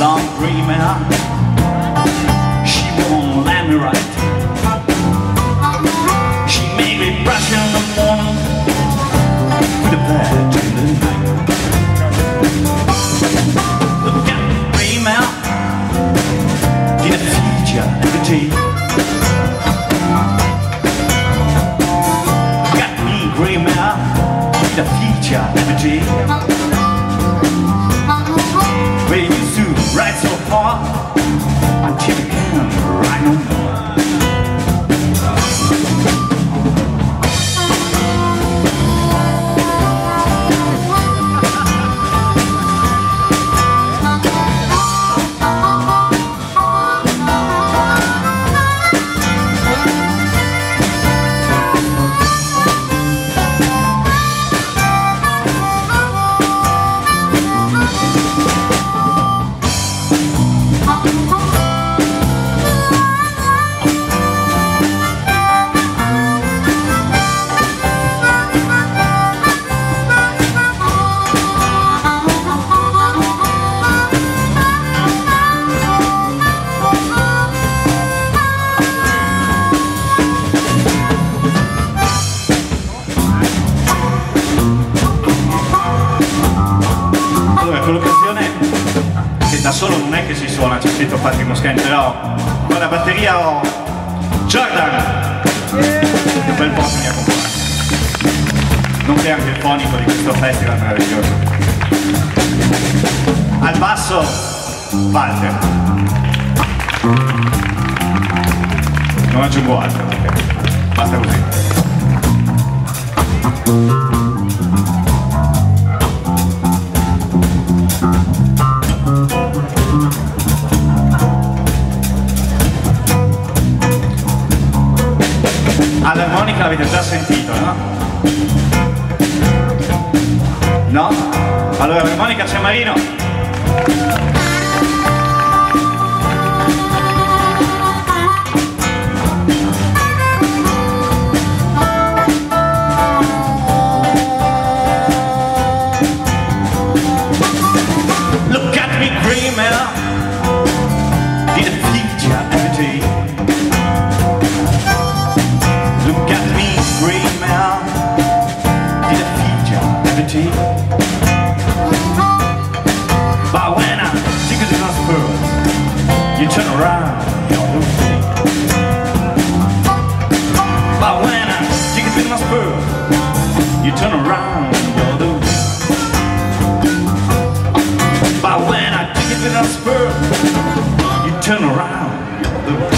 long dreamer. She won't let me right. She made me brush in the morning, to the bed in the night. Look at me dreamer, did a feature every day. Got me dreamer, did a feature every day. We used to ride so far until we can't ride no more. Da solo non è che si suona, c'è scritto Patrick Moschini, però con la batteria ho Jordan, un bel po' che mi accompagna, nonché anche il fonico di questo festival meraviglioso. Al basso Walter, non aggiungo altro perché basta così. All'armonica l'avete già sentito, no? No? Allora all'armonica c'è Marino. Look at me dreamer, did a feature every day. Look at me dreamer, did a feature every day. But when I take it to the spurs, you turn around, you're the way. But when I take it to the spurs, you turn around, you're the way. But when I take it to the spurs, you turn around, you're the way.